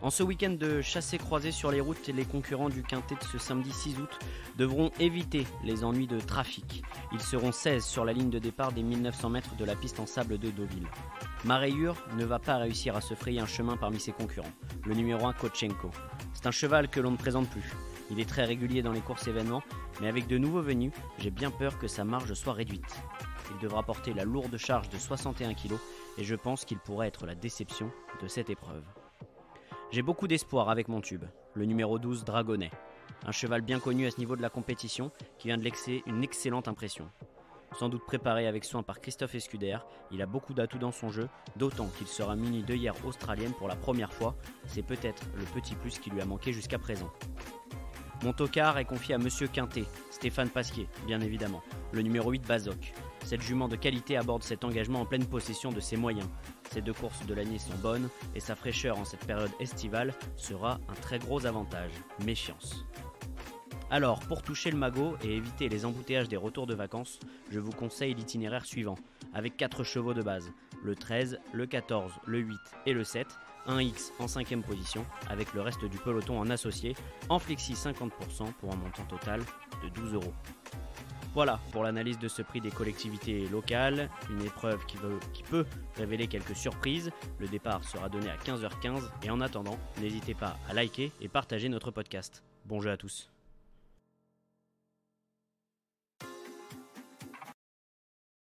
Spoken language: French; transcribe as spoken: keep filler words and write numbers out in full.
En ce week-end de chassé-croisé sur les routes, les concurrents du quintet de ce samedi six août devront éviter les ennuis de trafic. Ils seront seize sur la ligne de départ des mille neuf cents mètres de la piste en sable de Deauville. Mareyure ne va pas réussir à se frayer un chemin parmi ses concurrents, le numéro un Kotchenko. C'est un cheval que l'on ne présente plus. Il est très régulier dans les courses événements, mais avec de nouveaux venus, j'ai bien peur que sa marge soit réduite. Il devra porter la lourde charge de soixante et un kilos et je pense qu'il pourrait être la déception de cette épreuve. J'ai beaucoup d'espoir avec mon tube, le numéro douze Dragonnet. Un cheval bien connu à ce niveau de la compétition qui vient de laisser une excellente impression. Sans doute préparé avec soin par Christophe Escuder, il a beaucoup d'atouts dans son jeu, d'autant qu'il sera muni d'œillères australiennes pour la première fois. C'est peut-être le petit plus qui lui a manqué jusqu'à présent. Mon tocard est confié à Monsieur Quintet, Stéphane Pasquier, bien évidemment, le numéro huit Bazoc. Cette jument de qualité aborde cet engagement en pleine possession de ses moyens. Ces deux courses de l'année sont bonnes et sa fraîcheur en cette période estivale sera un très gros avantage. Méfiance. Alors, pour toucher le magot et éviter les embouteillages des retours de vacances, je vous conseille l'itinéraire suivant, avec quatre chevaux de base, le treize, le quatorze, le huit et le sept, un X en cinquième position, avec le reste du peloton en associé, en flexi cinquante pour cent pour un montant total de douze euros. Voilà pour l'analyse de ce prix des collectivités locales, une épreuve qui, veut, qui peut révéler quelques surprises. Le départ sera donné à quinze heures quinze et en attendant, n'hésitez pas à liker et partager notre podcast. Bon jeu à tous.